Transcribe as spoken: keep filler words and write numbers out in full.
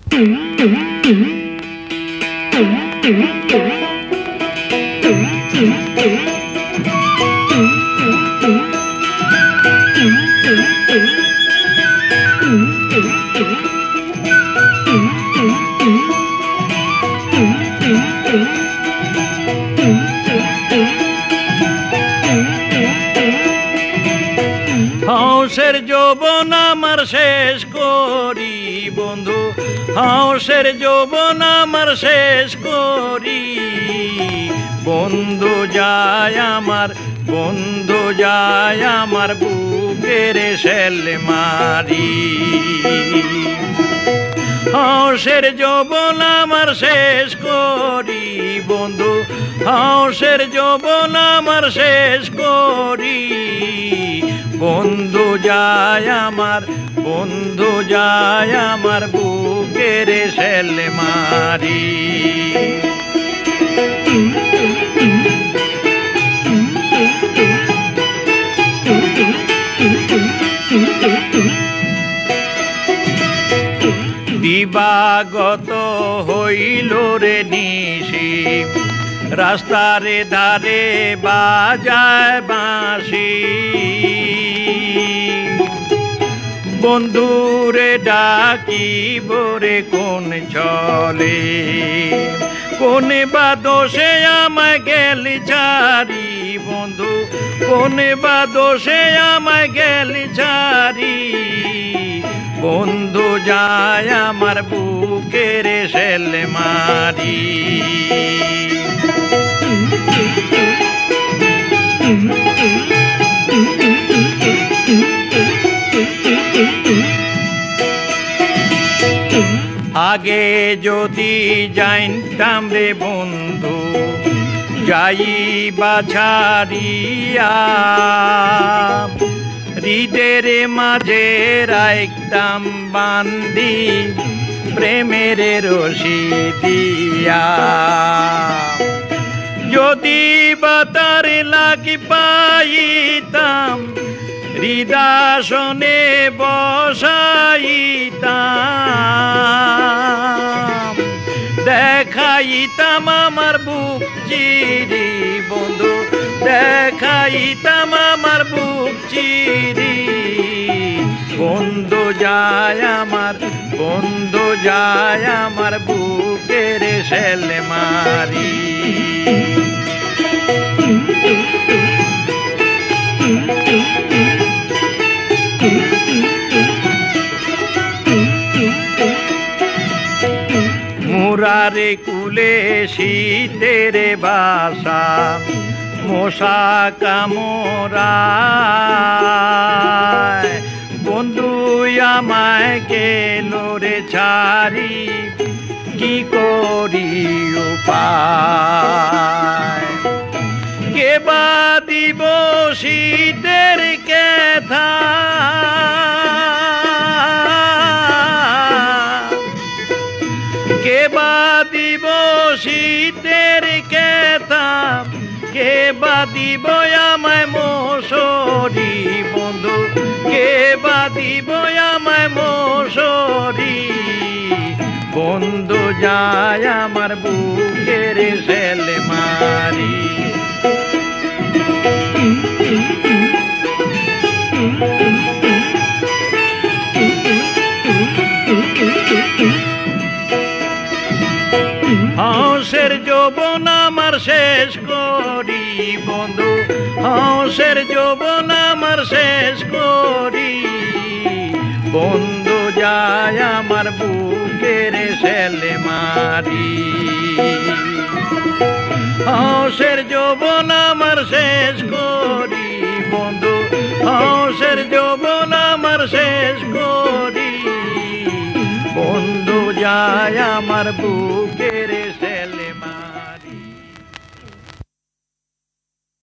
হাউসের যৌবন আমার শেষ করি বন্ধু, হাউসের যৌবন আমার শেষ করি। বন্ধু যায় আমার, বন্ধু যায় আমার বুকের শেল মারি। হাউসের যৌবন আমার শেষ করি বন্ধু, হাউসের যৌবন আমার শেষ করি। বন্ধু যায় আমার, বন্ধু যায় আমার বুকের শেল মারি। দিবাগত হইল রে নিশি, রাস্তারে ধারে বাজায় বাঁশি। বন্ধুরে ডাকিব রে কোন চলে, কোন বা দোষে আমায় গেলি ছাড়ি বন্ধু, কোন বা দোষে আমায় গেলি ছাড়ি। বন্ধু যায় আমার বুকের শেল মারি। আগে যদি জানতাম রে বন্ধু, যাইবা ছাড়িয়া হৃদের মাঝে রাখতাম বান্দি প্রেমের রশি দিয়া। যদি বাতার লাগি পাইতাম হৃদাসনে বসাইতাম, দেখাইতাম আমার বুক চিরি বন্ধু, দেখাইতাম আমার বুক চিরি। বন্ধু যায় আমার, বন্ধু যায় আমার বুকের শেল মারি। মুরারে কুলে শীতের বাসা, মশা কামড়ায়। বন্ধু আমায় গেল রে ছাড়ি, কি করি উপায়। কে বা দিব শীতের কেথা, কে বা দিব শীতের কেথা, কে বা দিব আমায় মশরি বন্ধু, কে বা দিব আমায় মশরি। বন্ধু যায় আমার বুকের শেল মারি। হাউসের যৌবন আমার শেষ করি বন্ধু, হাউসের যৌবন আমার শেষ করি। বন্ধু যায় আমার বুকের শেল মারি। হাউসের যৌবন আমার শেষ করি বন্ধু, হাউসের যৌবন আমার শেষ করি। বন্ধু যায় আমার বুকের